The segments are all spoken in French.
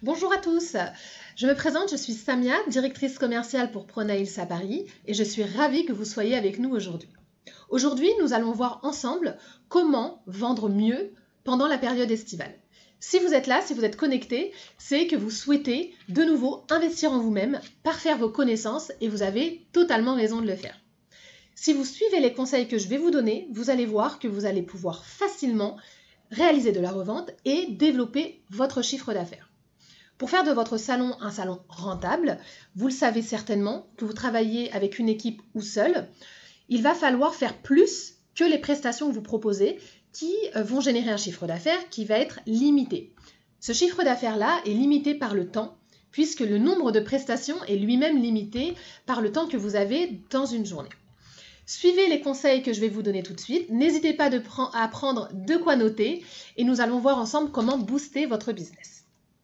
Bonjour à tous, je me présente, je suis Samia, directrice commerciale pour ProNails à Paris et je suis ravie que vous soyez avec nous aujourd'hui. Aujourd'hui, nous allons voir ensemble comment vendre mieux pendant la période estivale. Si vous êtes là, si vous êtes connecté, c'est que vous souhaitez de nouveau investir en vous-même, parfaire vos connaissances et vous avez totalement raison de le faire. Si vous suivez les conseils que je vais vous donner, vous allez voir que vous allez pouvoir facilement réaliser de la revente et développer votre chiffre d'affaires. Pour faire de votre salon un salon rentable, vous le savez certainement que vous travaillez avec une équipe ou seul, il va falloir faire plus que les prestations que vous proposez qui vont générer un chiffre d'affaires qui va être limité. Ce chiffre d'affaires-là est limité par le temps puisque le nombre de prestations est lui-même limité par le temps que vous avez dans une journée. Suivez les conseils que je vais vous donner tout de suite. N'hésitez pas à prendre de quoi noter et nous allons voir ensemble comment booster votre business.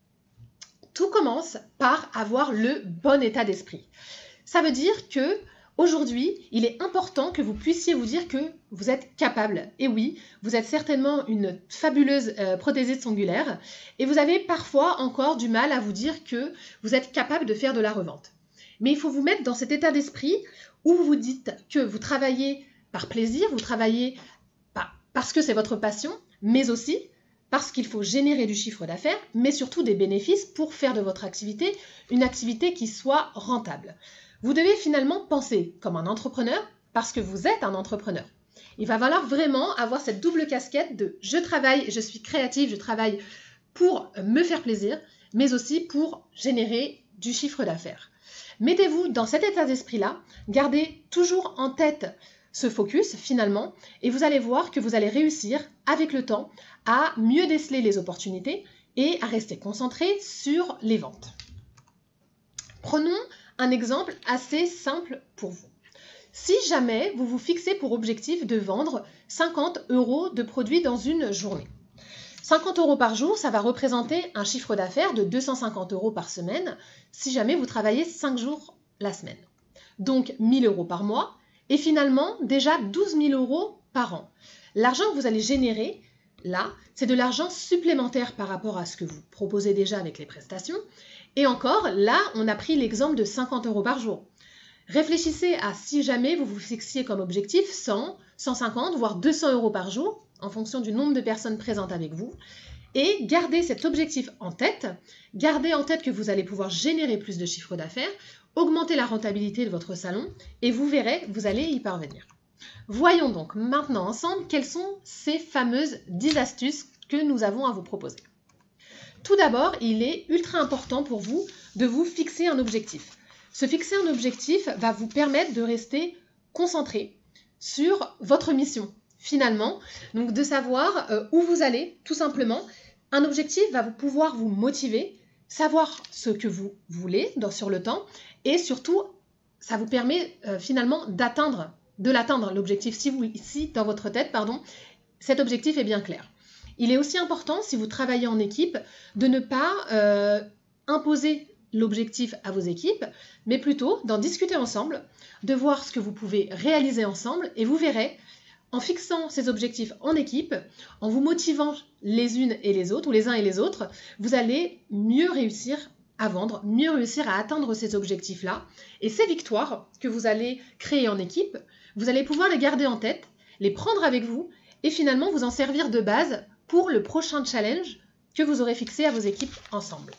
Tout commence par avoir le bon état d'esprit. Ça veut dire que aujourd'hui, il est important que vous puissiez vous dire que vous êtes capable. Et oui, vous êtes certainement une fabuleuse prothésiste ongulaire et vous avez parfois encore du mal à vous dire que vous êtes capable de faire de la revente. Mais il faut vous mettre dans cet état d'esprit où vous vous dites que vous travaillez par plaisir, vous travaillez parce que c'est votre passion, mais aussi parce qu'il faut générer du chiffre d'affaires, mais surtout des bénéfices pour faire de votre activité une activité qui soit rentable. Vous devez finalement penser comme un entrepreneur parce que vous êtes un entrepreneur. Il va falloir vraiment avoir cette double casquette de je travaille, je suis créative, je travaille pour me faire plaisir, mais aussi pour générer du chiffre d'affaires. Mettez-vous dans cet état d'esprit-là, gardez toujours en tête ce focus finalement et vous allez voir que vous allez réussir avec le temps à mieux déceler les opportunités et à rester concentré sur les ventes. Prenons un exemple assez simple pour vous. Si jamais vous vous fixez pour objectif de vendre 50 € de produits dans une journée, 50 € par jour, ça va représenter un chiffre d'affaires de 250 € par semaine si jamais vous travaillez 5 jours la semaine. Donc 1000 € par mois et finalement déjà 12 000 € par an. L'argent que vous allez générer, là, c'est de l'argent supplémentaire par rapport à ce que vous proposez déjà avec les prestations. Et encore, là, on a pris l'exemple de 50 € par jour. Réfléchissez à si jamais vous vous fixiez comme objectif 100, 150, voire 200 € par jour, en fonction du nombre de personnes présentes avec vous. Et gardez cet objectif en tête. Gardez en tête que vous allez pouvoir générer plus de chiffre d'affaires, augmenter la rentabilité de votre salon et vous verrez, vous allez y parvenir. Voyons donc maintenant ensemble quelles sont ces fameuses 10 astuces que nous avons à vous proposer. Tout d'abord, il est ultra important pour vous de vous fixer un objectif. Se fixer un objectif va vous permettre de rester concentré sur votre mission. Finalement, donc de savoir où vous allez, tout simplement. Un objectif va pouvoir vous motiver, savoir ce que vous voulez sur le temps et surtout, ça vous permet finalement de l'atteindre, l'objectif, si dans votre tête, cet objectif est bien clair. Il est aussi important, si vous travaillez en équipe, de ne pas imposer l'objectif à vos équipes, mais plutôt d'en discuter ensemble, de voir ce que vous pouvez réaliser ensemble et vous verrez, en fixant ces objectifs en équipe, en vous motivant les unes et les autres, ou les uns et les autres, vous allez mieux réussir à vendre, mieux réussir à atteindre ces objectifs-là. Et ces victoires que vous allez créer en équipe, vous allez pouvoir les garder en tête, les prendre avec vous et finalement vous en servir de base pour le prochain challenge que vous aurez fixé à vos équipes ensemble.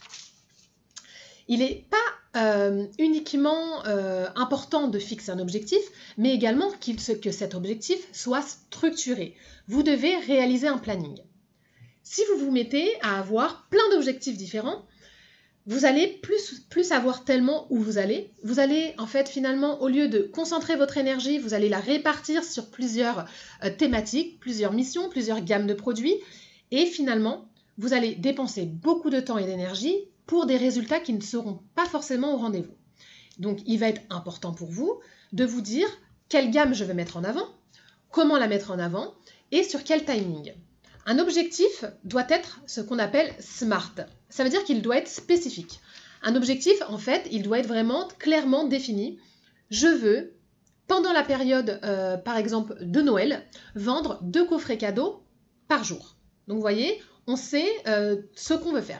Il n'est pas uniquement important de fixer un objectif, mais également que cet objectif soit structuré. Vous devez réaliser un planning. Si vous vous mettez à avoir plein d'objectifs différents, vous allez plus savoir tellement où vous allez. Vous allez en fait finalement, au lieu de concentrer votre énergie, vous allez la répartir sur plusieurs thématiques, plusieurs missions, plusieurs gammes de produits. Et finalement, vous allez dépenser beaucoup de temps et d'énergie pour des résultats qui ne seront pas forcément au rendez-vous. Donc, il va être important pour vous de vous dire quelle gamme je veux mettre en avant, comment la mettre en avant et sur quel timing. Un objectif doit être ce qu'on appelle SMART. Ça veut dire qu'il doit être spécifique. Un objectif, en fait, il doit être vraiment clairement défini. Je veux, pendant la période, par exemple, de Noël, vendre 2 coffrets cadeaux par jour. Donc, vous voyez, on sait ce qu'on veut faire.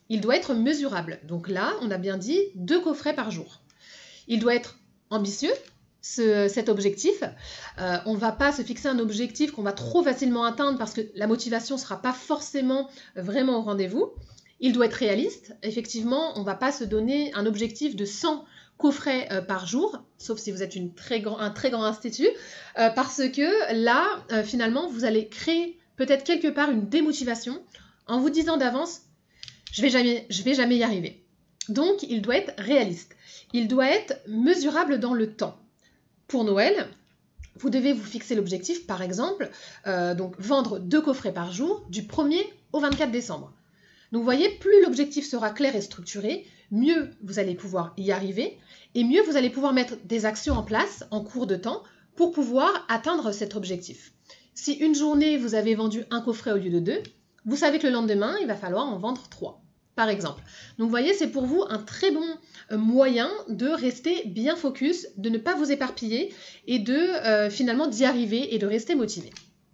il doit être mesurable. Donc là, on a bien dit 2 coffrets par jour. Il doit être ambitieux, cet objectif. On ne va pas se fixer un objectif qu'on va trop facilement atteindre parce que la motivation ne sera pas forcément vraiment au rendez-vous. Il doit être réaliste. Effectivement, on ne va pas se donner un objectif de 100 coffrets par jour, sauf si vous êtes un très grand institut, parce que là, finalement, vous allez créer peut-être quelque part une démotivation en vous disant d'avance « je vais jamais y arriver ». Donc, il doit être réaliste. Il doit être mesurable dans le temps. Pour Noël, vous devez vous fixer l'objectif, par exemple, donc vendre 2 coffrets par jour du 1er au 24 décembre. Donc, vous voyez, plus l'objectif sera clair et structuré, mieux vous allez pouvoir y arriver et mieux vous allez pouvoir mettre des actions en place en cours de temps pour pouvoir atteindre cet objectif. Si une journée, vous avez vendu 1 coffret au lieu de 2, vous savez que le lendemain, il va falloir en vendre 3, par exemple. Donc, vous voyez, c'est pour vous un très bon moyen de rester bien focus, de ne pas vous éparpiller et de finalement d'y arriver et de rester motivé.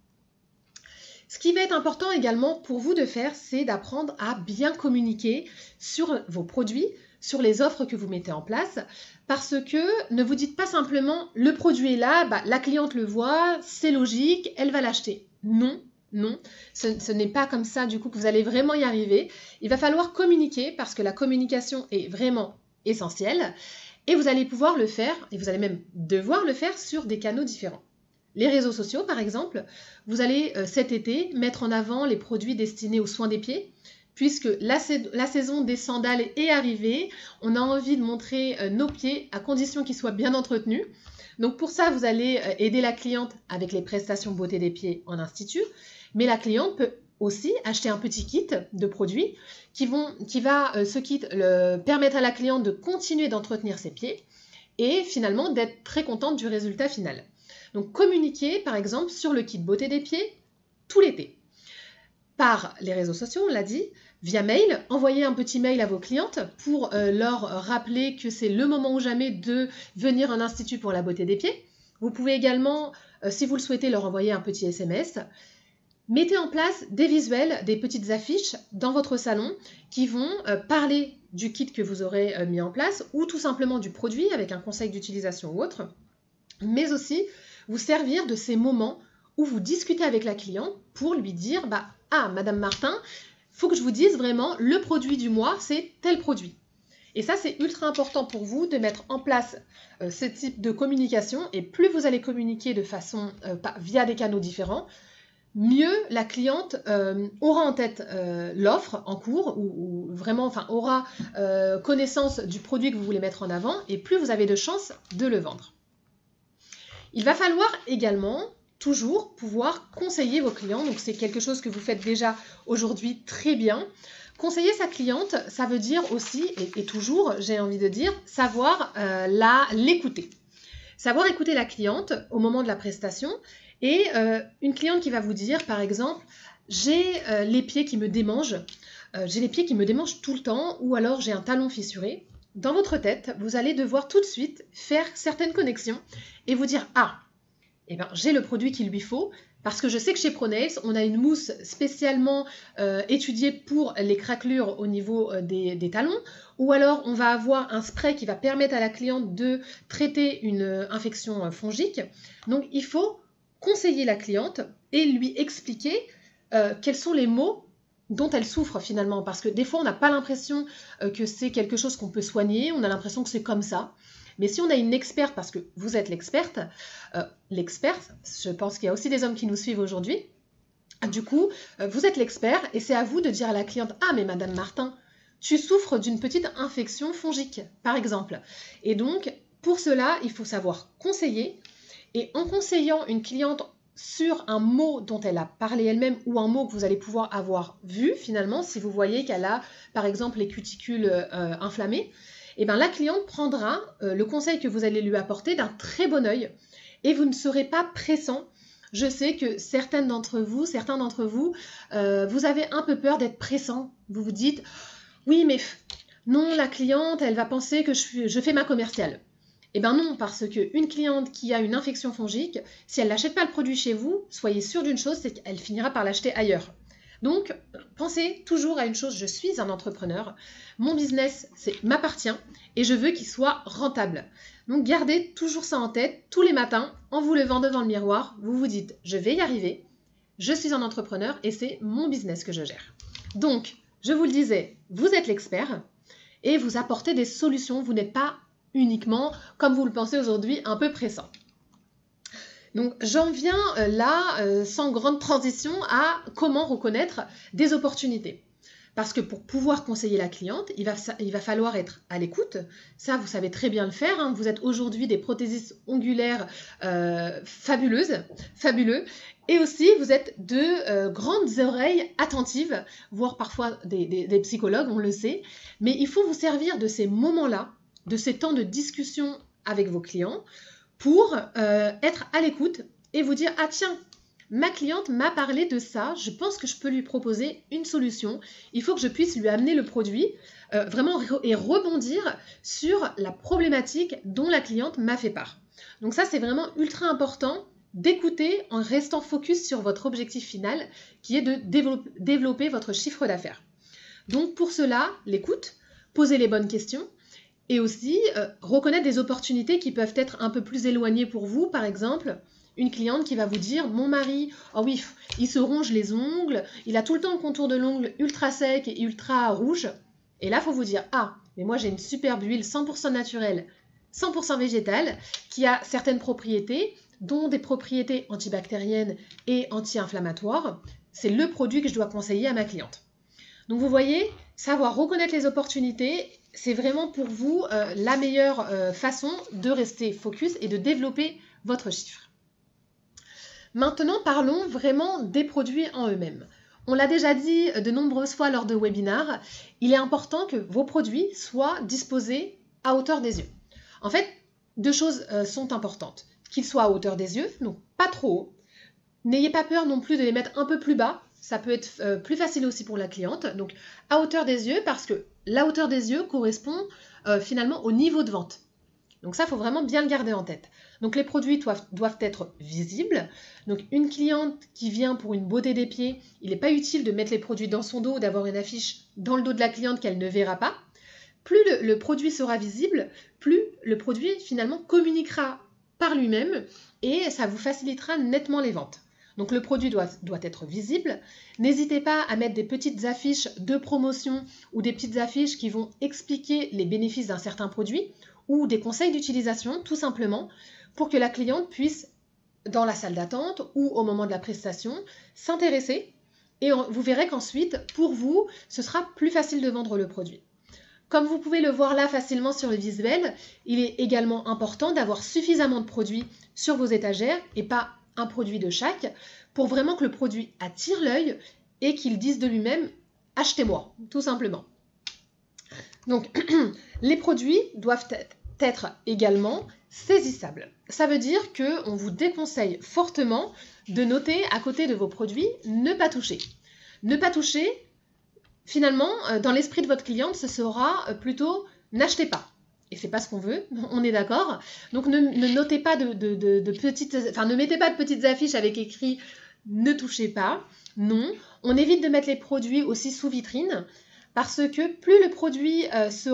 Ce qui va être important également pour vous de faire, c'est d'apprendre à bien communiquer sur vos produits, sur les offres que vous mettez en place, parce que ne vous dites pas simplement « le produit est là, la cliente le voit, c'est logique, elle va l'acheter ». Non, non, ce n'est pas comme ça du coup que vous allez vraiment y arriver. Il va falloir communiquer parce que la communication est vraiment essentielle et vous allez pouvoir le faire, et vous allez même devoir le faire sur des canaux différents. Les réseaux sociaux, par exemple, vous allez cet été mettre en avant les produits destinés aux soins des pieds, puisque la saison des sandales est arrivée. On a envie de montrer nos pieds à condition qu'ils soient bien entretenus. Donc pour ça, vous allez aider la cliente avec les prestations beauté des pieds en institut, mais la cliente peut aussi acheter un petit kit de produits ce kit permettre à la cliente de continuer d'entretenir ses pieds et finalement d'être très contente du résultat final. Donc, communiquer, par exemple, sur le kit beauté des pieds tout l'été. Par les réseaux sociaux, on l'a dit, via mail, envoyez un petit mail à vos clientes pour leur rappeler que c'est le moment ou jamais de venir en institut pour la beauté des pieds. Vous pouvez également, si vous le souhaitez, leur envoyer un petit SMS. Mettez en place des visuels, des petites affiches dans votre salon qui vont parler du kit que vous aurez mis en place ou tout simplement du produit avec un conseil d'utilisation ou autre, mais aussi vous servir de ces moments où vous discutez avec la cliente pour lui dire « Ah, Madame Martin, il faut que je vous dise vraiment, le produit du mois, c'est tel produit. » Et ça, c'est ultra important pour vous de mettre en place ce type de communication. Et plus vous allez communiquer de façon via des canaux différents, mieux la cliente aura en tête l'offre en cours ou vraiment aura connaissance du produit que vous voulez mettre en avant et plus vous avez de chances de le vendre. Il va falloir également toujours pouvoir conseiller vos clients. Donc, c'est quelque chose que vous faites déjà aujourd'hui très bien. Conseiller sa cliente, ça veut dire aussi, et toujours, j'ai envie de dire, savoir l'écouter. Savoir écouter la cliente au moment de la prestation. Et une cliente qui va vous dire, par exemple, j'ai les pieds qui me démangent, j'ai les pieds qui me démangent tout le temps, ou alors j'ai un talon fissuré. Dans votre tête, vous allez devoir tout de suite faire certaines connexions et vous dire « Ah, j'ai le produit qu'il lui faut parce que je sais que chez ProNails, on a une mousse spécialement étudiée pour les craquelures au niveau des talons ou alors on va avoir un spray qui va permettre à la cliente de traiter une infection fongique. Donc, il faut conseiller la cliente et lui expliquer quels sont les maux dont elle souffre finalement, parce que des fois on n'a pas l'impression que c'est quelque chose qu'on peut soigner, on a l'impression que c'est comme ça, mais si on a une experte, parce que vous êtes l'experte, je pense qu'il y a aussi des hommes qui nous suivent aujourd'hui, du coup vous êtes l'expert et c'est à vous de dire à la cliente « Ah mais Madame Martin, tu souffres d'une petite infection fongique par exemple » et donc pour cela il faut savoir conseiller et en conseillant une cliente sur un mot dont elle a parlé elle-même ou un mot que vous allez pouvoir avoir vu finalement, si vous voyez qu'elle a par exemple les cuticules inflammées, et bien la cliente prendra le conseil que vous allez lui apporter d'un très bon œil et vous ne serez pas pressant. Je sais que certains d'entre vous, vous avez un peu peur d'être pressant. Vous vous dites « Oui, mais non, la cliente, elle va penser que je fais ma commerciale. » Eh bien non, parce qu'une cliente qui a une infection fongique, si elle n'achète pas le produit chez vous, soyez sûr d'une chose, c'est qu'elle finira par l'acheter ailleurs. Donc, pensez toujours à une chose, je suis un entrepreneur, mon business m'appartient et je veux qu'il soit rentable. Donc, gardez toujours ça en tête tous les matins en vous levant devant le miroir, vous vous dites, je vais y arriver, je suis un entrepreneur et c'est mon business que je gère. Donc, je vous le disais, vous êtes l'expert et vous apportez des solutions, vous n'êtes pas uniquement, comme vous le pensez aujourd'hui, un peu pressant. Donc j'en viens là, sans grande transition, à comment reconnaître des opportunités. Parce que pour pouvoir conseiller la cliente, il va falloir être à l'écoute. Ça, vous savez très bien le faire. Hein. Vous êtes aujourd'hui des prothésistes ongulaires fabuleux. Et aussi, vous êtes de grandes oreilles attentives, voire parfois des psychologues, on le sait. Mais il faut vous servir de ces moments-là, de ces temps de discussion avec vos clients, pour être à l'écoute et vous dire « Ah tiens, ma cliente m'a parlé de ça, je pense que je peux lui proposer une solution. Il faut que je puisse lui amener le produit vraiment et rebondir sur la problématique dont la cliente m'a fait part. » Donc ça, c'est vraiment ultra important d'écouter en restant focus sur votre objectif final qui est de développer votre chiffre d'affaires. Donc pour cela, l'écoute, poser les bonnes questions, et aussi, reconnaître des opportunités qui peuvent être un peu plus éloignées pour vous. Par exemple, une cliente qui va vous dire « Mon mari, oh oui, il se ronge les ongles, il a tout le temps le contour de l'ongle ultra sec et ultra rouge. » Et là, il faut vous dire « Ah, mais moi j'ai une superbe huile 100% naturelle, 100% végétale, qui a certaines propriétés, dont des propriétés antibactériennes et anti-inflammatoires. C'est le produit que je dois conseiller à ma cliente. » Donc vous voyez, savoir reconnaître les opportunités, c'est vraiment pour vous la meilleure façon de rester focus et de développer votre chiffre. Maintenant, parlons vraiment des produits en eux-mêmes. On l'a déjà dit de nombreuses fois lors de webinars, il est important que vos produits soient disposés à hauteur des yeux. En fait, deux choses sont importantes. Qu'ils soient à hauteur des yeux, donc pas trop haut. N'ayez pas peur non plus de les mettre un peu plus bas. Ça peut être plus facile aussi pour la cliente. Donc, à hauteur des yeux, parce que la hauteur des yeux correspond finalement au niveau de vente. Donc ça, il faut vraiment bien le garder en tête. Donc, les produits doivent être visibles. Donc, une cliente qui vient pour une beauté des pieds, il n'est pas utile de mettre les produits dans son dos, d'avoir une affiche dans le dos de la cliente qu'elle ne verra pas. Plus le produit sera visible, plus le produit finalement communiquera par lui-même et ça vous facilitera nettement les ventes. Donc le produit doit être visible. N'hésitez pas à mettre des petites affiches de promotion ou des petites affiches qui vont expliquer les bénéfices d'un certain produit ou des conseils d'utilisation tout simplement pour que la cliente puisse, dans la salle d'attente ou au moment de la prestation, s'intéresser et vous verrez qu'ensuite, pour vous, ce sera plus facile de vendre le produit. Comme vous pouvez le voir là facilement sur le visuel, il est également important d'avoir suffisamment de produits sur vos étagères et pas un produit de chaque, pour vraiment que le produit attire l'œil et qu'il dise de lui-même « achetez-moi », tout simplement. Donc, les produits doivent être également saisissables. Ça veut dire qu'on vous déconseille fortement de noter à côté de vos produits « ne pas toucher ». Ne pas toucher, finalement, dans l'esprit de votre cliente, ce sera plutôt « n'achetez pas ». Et c'est pas ce qu'on veut, on est d'accord. Donc ne notez pas ne mettez pas de petites affiches avec écrit « ne touchez pas ». Non, on évite de mettre les produits aussi sous vitrine parce que plus le produit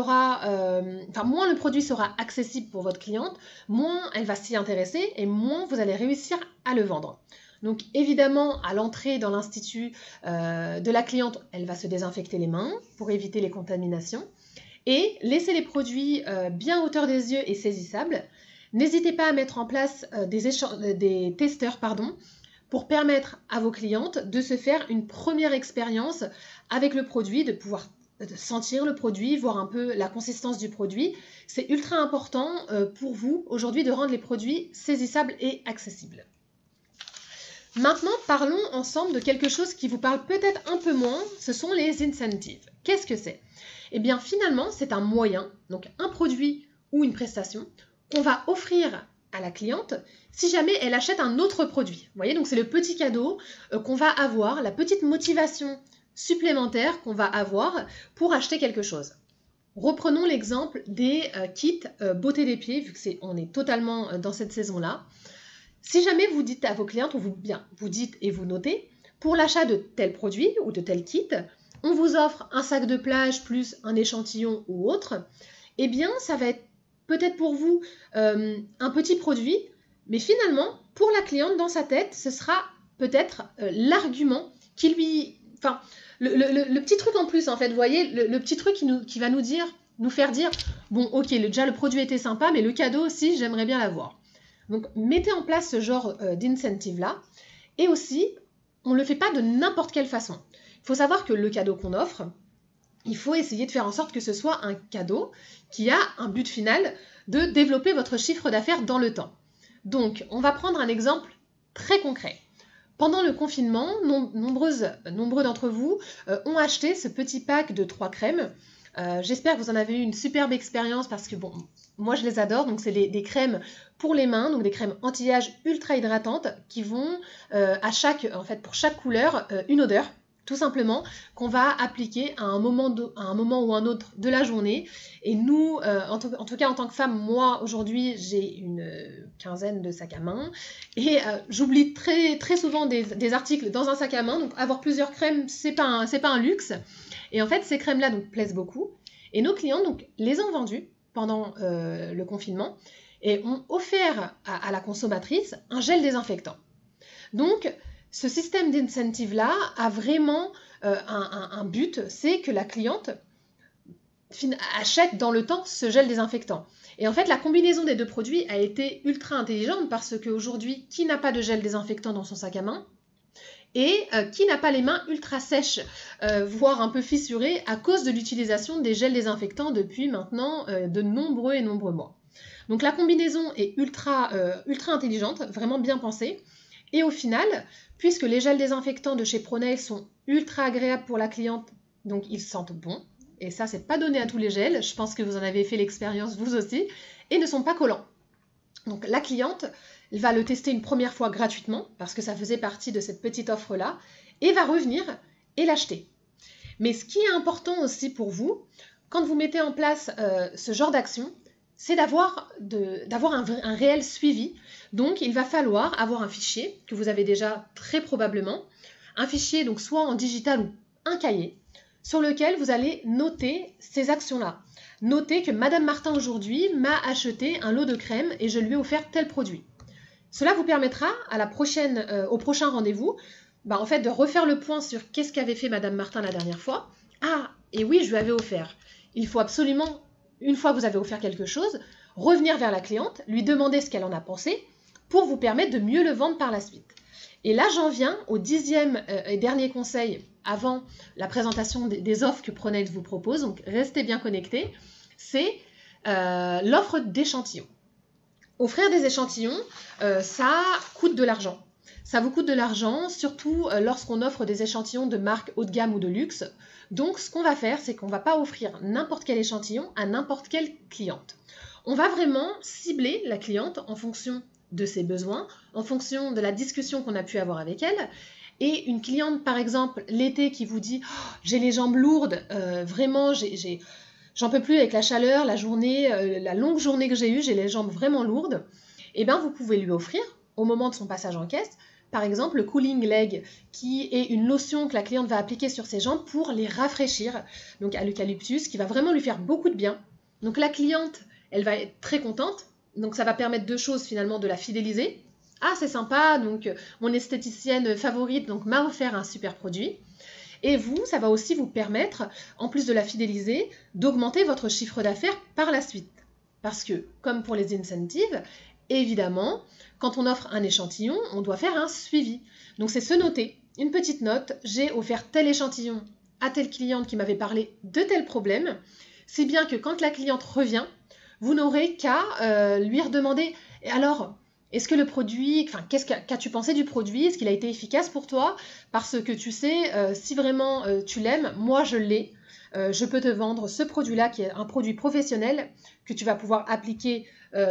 moins le produit sera accessible pour votre cliente, moins elle va s'y intéresser et moins vous allez réussir à le vendre. Donc évidemment, à l'entrée dans l'institut de la cliente, elle va se désinfecter les mains pour éviter les contaminations. Et laissez les produits bien à hauteur des yeux et saisissables. N'hésitez pas à mettre en place des testeurs pour permettre à vos clientes de se faire une première expérience avec le produit, de pouvoir sentir le produit, voir un peu la consistance du produit. C'est ultra important pour vous aujourd'hui de rendre les produits saisissables et accessibles. Maintenant, parlons ensemble de quelque chose qui vous parle peut-être un peu moins, ce sont les incentives. Qu'est-ce que c'est ? Eh bien, finalement, c'est un moyen, donc un produit ou une prestation, qu'on va offrir à la cliente si jamais elle achète un autre produit. Vous voyez, donc c'est le petit cadeau qu'on va avoir, la petite motivation supplémentaire qu'on va avoir pour acheter quelque chose. Reprenons l'exemple des kits beauté des pieds, vu qu'on est totalement dans cette saison-là. Si jamais vous dites à vos clientes, ou vous dites et vous notez, pour l'achat de tel produit ou de tel kit, on vous offre un sac de plage plus un échantillon ou autre, eh bien ça va être peut-être pour vous un petit produit, mais finalement, pour la cliente, dans sa tête, ce sera peut-être l'argument qui lui... Enfin, le petit truc en plus, en fait, vous voyez, le petit truc qui va nous faire dire, bon, ok, déjà le produit était sympa, mais le cadeau aussi, j'aimerais bien l'avoir. Donc, mettez en place ce genre d'incentive-là. Et aussi, on ne le fait pas de n'importe quelle façon. Il faut savoir que le cadeau qu'on offre, il faut essayer de faire en sorte que ce soit un cadeau qui a un but final de développer votre chiffre d'affaires dans le temps. Donc, on va prendre un exemple très concret. Pendant le confinement, nombreux d'entre vous ont acheté ce petit pack de 3 crèmes. J'espère que vous en avez eu une superbe expérience parce que, bon, moi je les adore. Donc, c'est des crèmes pour les mains, donc des crèmes anti-âge ultra hydratantes qui vont pour chaque couleur, une odeur. Tout simplement, qu'on va appliquer à un moment ou un autre de la journée. Et nous, en tout cas en tant que femme, moi aujourd'hui, j'ai une quinzaine de sacs à main. Et j'oublie très, très souvent des articles dans un sac à main. Donc avoir plusieurs crèmes, c'est pas un luxe. Et en fait, ces crèmes-là donc, plaisent beaucoup. Et nos clients donc, les ont vendues pendant le confinement et ont offert à la consommatrice un gel désinfectant. Donc, ce système d'incentive-là a vraiment un but, c'est que la cliente achète dans le temps ce gel désinfectant. Et en fait, la combinaison des deux produits a été ultra intelligente parce qu'aujourd'hui, qui n'a pas de gel désinfectant dans son sac à main et qui n'a pas les mains ultra sèches, voire un peu fissurées à cause de l'utilisation des gels désinfectants depuis maintenant de nombreux mois. Donc la combinaison est ultra intelligente, vraiment bien pensée. Et au final, puisque les gels désinfectants de chez Pro-Nail sont ultra agréables pour la cliente, donc ils sentent bon, et ça c'est pas donné à tous les gels, je pense que vous en avez fait l'expérience vous aussi, et ne sont pas collants. Donc la cliente, elle va le tester une première fois gratuitement, parce que ça faisait partie de cette petite offre-là, et va revenir et l'acheter. Mais ce qui est important aussi pour vous, quand vous mettez en place ce genre d'action, c'est d'avoir un réel suivi. Donc, il va falloir avoir un fichier que vous avez déjà très probablement, un fichier donc soit en digital ou un cahier, sur lequel vous allez noter ces actions-là. Notez que Madame Martin aujourd'hui m'a acheté un lot de crème et je lui ai offert tel produit. Cela vous permettra au prochain rendez-vous en fait, de refaire le point sur qu'est-ce qu'avait fait Madame Martin la dernière fois. Ah, et oui, je lui avais offert. Il faut absolument, une fois que vous avez offert quelque chose, revenir vers la cliente, lui demander ce qu'elle en a pensé pour vous permettre de mieux le vendre par la suite. Et là, j'en viens au 10e et dernier conseil avant la présentation des offres que Pro-Nail vous propose. Donc, restez bien connectés. C'est l'offre d'échantillons. Offrir des échantillons, ça coûte de l'argent. Ça vous coûte de l'argent, surtout lorsqu'on offre des échantillons de marque haut de gamme ou de luxe. Donc, ce qu'on va faire, c'est qu'on ne va pas offrir n'importe quel échantillon à n'importe quelle cliente. On va vraiment cibler la cliente en fonction de ses besoins, en fonction de la discussion qu'on a pu avoir avec elle. Et une cliente, par exemple, l'été qui vous dit oh, « j'ai les jambes lourdes, vraiment, j'en peux plus avec la chaleur, la longue journée que j'ai eue, j'ai les jambes vraiment lourdes », eh bien, vous pouvez lui offrir, au moment de son passage en caisse, par exemple, le Cooling Leg, qui est une lotion que la cliente va appliquer sur ses jambes pour les rafraîchir, donc à l'eucalyptus, qui va vraiment lui faire beaucoup de bien. Donc la cliente, elle va être très contente, donc ça va permettre deux choses finalement, de la fidéliser. Ah, c'est sympa, donc mon esthéticienne favorite donc m'a offert un super produit. Et vous, ça va aussi vous permettre, en plus de la fidéliser, d'augmenter votre chiffre d'affaires par la suite. Parce que, comme pour les incentives, évidemment, quand on offre un échantillon, on doit faire un suivi. Donc c'est se noter, une petite note, j'ai offert tel échantillon à telle cliente qui m'avait parlé de tel problème, si bien que quand la cliente revient, vous n'aurez qu'à lui redemander « Alors, est-ce que le produit, qu'as-tu pensé du produit? Est-ce qu'il a été efficace pour toi? Parce que tu sais, si vraiment tu l'aimes, moi je l'ai. Je peux te vendre ce produit-là qui est un produit professionnel que tu vas pouvoir appliquer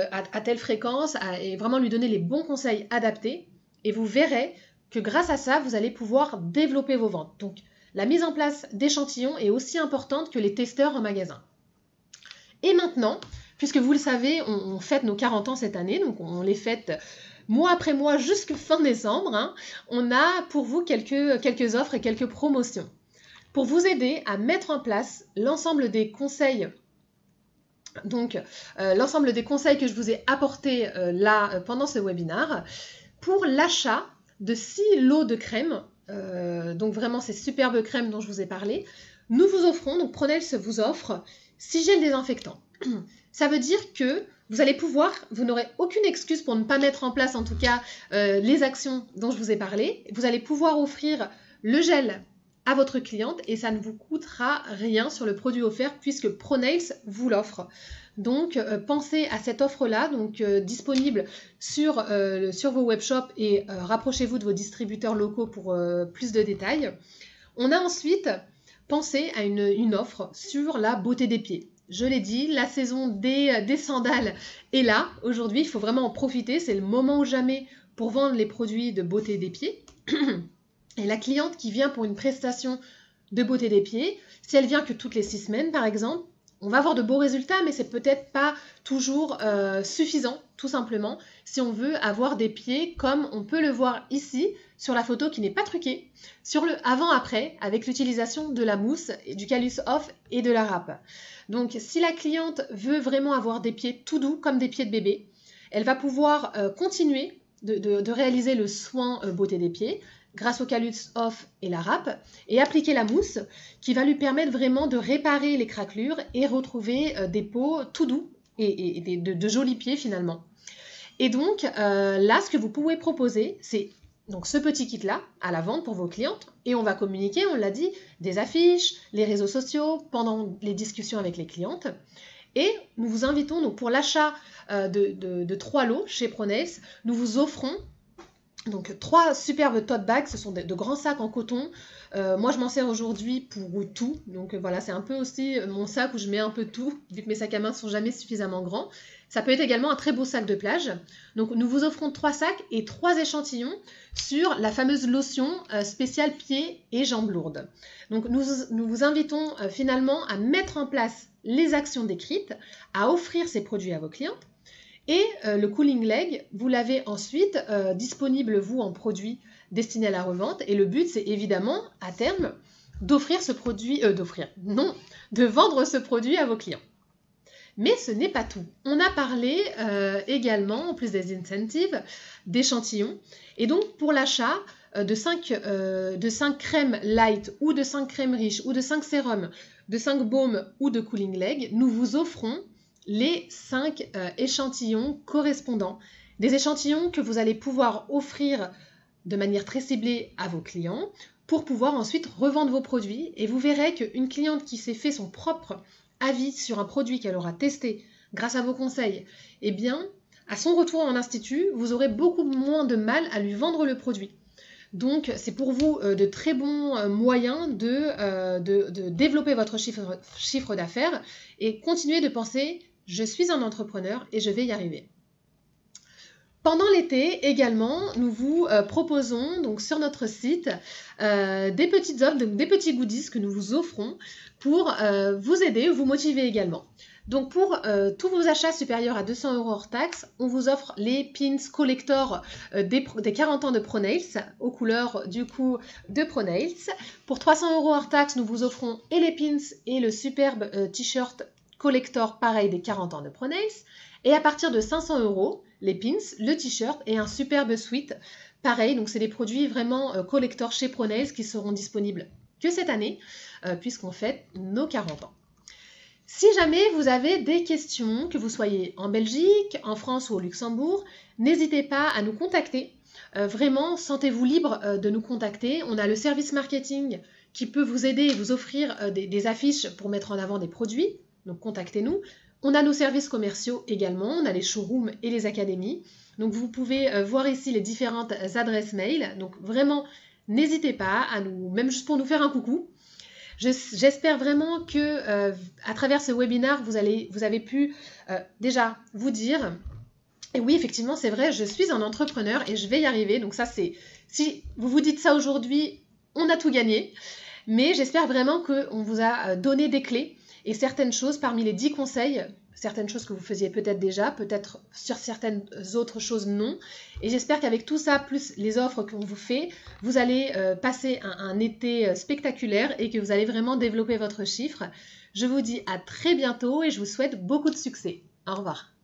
à telle fréquence et vraiment lui donner les bons conseils adaptés. Et vous verrez que grâce à ça, vous allez pouvoir développer vos ventes. Donc, la mise en place d'échantillons est aussi importante que les testeurs en magasin. Et maintenant, puisque vous le savez, on fête nos 40 ans cette année, donc on les fête mois après mois jusqu'à fin décembre, hein. On a pour vous quelques offres et quelques promotions pour vous aider à mettre en place l'ensemble des conseils. Donc, l'ensemble des conseils que je vous ai apportés là pendant ce webinaire pour l'achat de 6 lots de crème. Donc vraiment ces superbes crèmes dont je vous ai parlé. Nous vous offrons, donc Pro-Nails vous offre 6 gels désinfectants. Ça veut dire que vous allez pouvoir, vous n'aurez aucune excuse pour ne pas mettre en place en tout cas les actions dont je vous ai parlé. Vous allez pouvoir offrir le gel à votre cliente et ça ne vous coûtera rien sur le produit offert puisque Pro-Nails vous l'offre. Donc pensez à cette offre-là, donc disponible sur vos webshops et rapprochez-vous de vos distributeurs locaux pour plus de détails. On a ensuite pensé à une offre sur la beauté des pieds. Je l'ai dit, la saison des sandales est là. Aujourd'hui, il faut vraiment en profiter. C'est le moment ou jamais pour vendre les produits de beauté des pieds. Et la cliente qui vient pour une prestation de beauté des pieds, si elle vient que toutes les 6 semaines par exemple, on va avoir de beaux résultats, mais c'est peut-être pas toujours suffisant, tout simplement, si on veut avoir des pieds comme on peut le voir ici, sur la photo qui n'est pas truquée, sur le avant-après, avec l'utilisation de la mousse, du Callus Off et de la râpe. Donc, si la cliente veut vraiment avoir des pieds tout doux, comme des pieds de bébé, elle va pouvoir continuer de réaliser le soin beauté des pieds, grâce au Callus Off et la râpe, et appliquer la mousse qui va lui permettre vraiment de réparer les craquelures et retrouver des peaux tout doux et de jolis pieds finalement. Et donc là, ce que vous pouvez proposer, c'est donc ce petit kit-là à la vente pour vos clientes et on va communiquer, on l'a dit, des affiches, les réseaux sociaux pendant les discussions avec les clientes. Et nous vous invitons donc pour l'achat de 3 lots chez Pro-Nails, nous vous offrons donc 3 superbes tote bags, ce sont de grands sacs en coton. Moi je m'en sers aujourd'hui pour tout, donc voilà, c'est un peu aussi mon sac où je mets un peu tout, vu que mes sacs à main ne sont jamais suffisamment grands. Ça peut être également un très beau sac de plage. Donc nous vous offrons 3 sacs et 3 échantillons sur la fameuse lotion spéciale pieds et jambes lourdes. Donc nous vous invitons finalement à mettre en place les actions décrites, à offrir ces produits à vos clientes. Et le Cooling Leg, vous l'avez ensuite disponible, vous, en produit destiné à la revente. Et le but, c'est évidemment, à terme, d'offrir ce produit, de vendre ce produit à vos clients. Mais ce n'est pas tout. On a parlé également, en plus des incentives, d'échantillons. Et donc, pour l'achat de 5 crèmes light ou de 5 crèmes riches ou de 5 sérums, de 5 baumes ou de Cooling Leg, nous vous offrons les 5 échantillons correspondants. Des échantillons que vous allez pouvoir offrir de manière très ciblée à vos clients pour pouvoir ensuite revendre vos produits. Et vous verrez qu'une cliente qui s'est fait son propre avis sur un produit qu'elle aura testé grâce à vos conseils, eh bien, à son retour en institut, vous aurez beaucoup moins de mal à lui vendre le produit. Donc, c'est pour vous de très bons moyens de développer votre chiffre d'affaires et continuer de penser « je suis un entrepreneur et je vais y arriver ». Pendant l'été également, nous vous proposons donc sur notre site des petites offres, des petits goodies que nous vous offrons pour vous aider, vous motiver également. Donc pour tous vos achats supérieurs à 200 € hors taxe, on vous offre les pins collector des 40 ans de Pro-Nails aux couleurs du coup de Pro-Nails. Pour 300 € hors taxe, nous vous offrons et les pins et le superbe t-shirt collector pareil des 40 ans de Pro-Nails. Et à partir de 500 €, les pins, le t-shirt et un superbe sweat pareil. Donc c'est des produits vraiment collector chez Pro-Nails qui seront disponibles que cette année puisqu'on fête nos 40 ans. Si jamais vous avez des questions, que vous soyez en Belgique, en France ou au Luxembourg, n'hésitez pas à nous contacter. Vraiment, sentez-vous libre de nous contacter. On a le service marketing qui peut vous aider et vous offrir des affiches pour mettre en avant des produits. Donc, contactez-nous. On a nos services commerciaux également. On a les showrooms et les académies. Donc, vous pouvez voir ici les différentes adresses mail. Donc, vraiment, n'hésitez pas à nous, même juste pour nous faire un coucou. J'espère vraiment que à travers ce webinaire, vous avez pu déjà vous dire, et oui, effectivement, c'est vrai, je suis un entrepreneur et je vais y arriver. Donc ça, si vous vous dites ça aujourd'hui, on a tout gagné. Mais j'espère vraiment qu'on vous a donné des clés et certaines choses parmi les 10 conseils, certaines choses que vous faisiez peut-être déjà, peut-être sur certaines autres choses non. Et j'espère qu'avec tout ça, plus les offres qu'on vous fait, vous allez passer un été spectaculaire et que vous allez vraiment développer votre chiffre. Je vous dis à très bientôt et je vous souhaite beaucoup de succès. Au revoir.